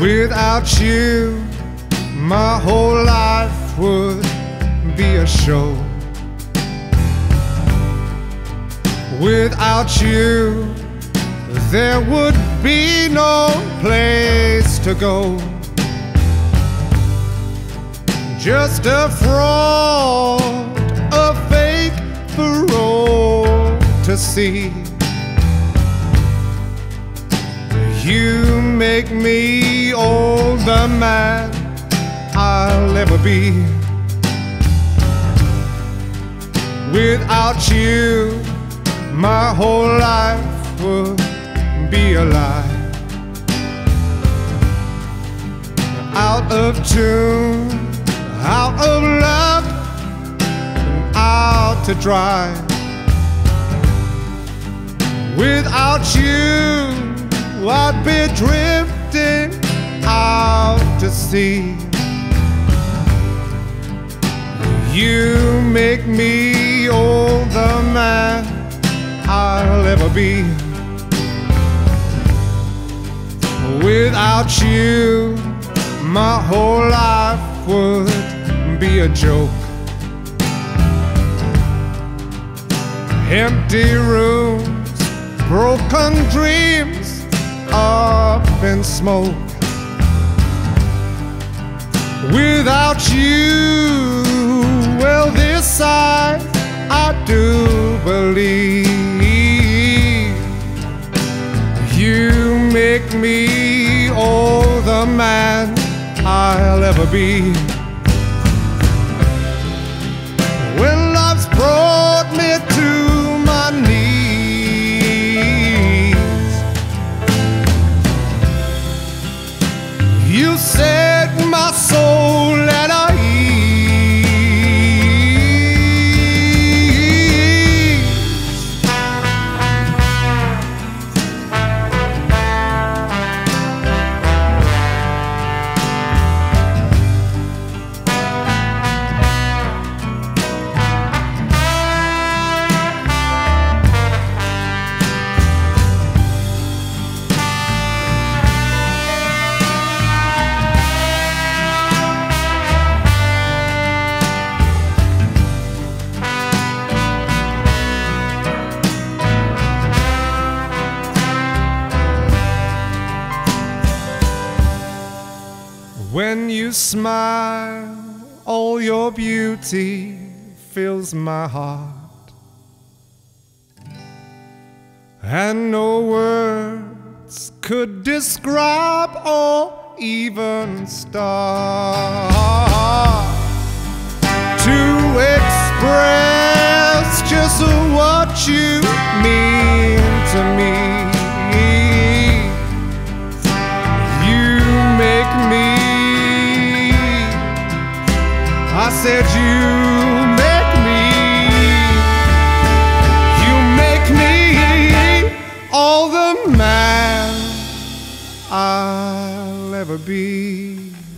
Without you, my whole life would be a show. Without you, there would be no place to go. Just a fraud, a fake for all to see. You make me all the man I'll ever be. Without you, my whole life would be a lie. Out of tune, out of love, and out to dry. Without you, I'd be drifting out to sea. You make me all the man I'll ever be. Without you, my whole life would be a joke. Empty rooms, broken dreams, up in smoke. Without you, well, this I do believe. You make me all the man I'll ever be. When love's brought me to my knees, you set my soul at when you smile, all your beauty fills my heart, and no words could describe or even start to express just what you mean to me. You make me, I said you make me all the man I'll ever be.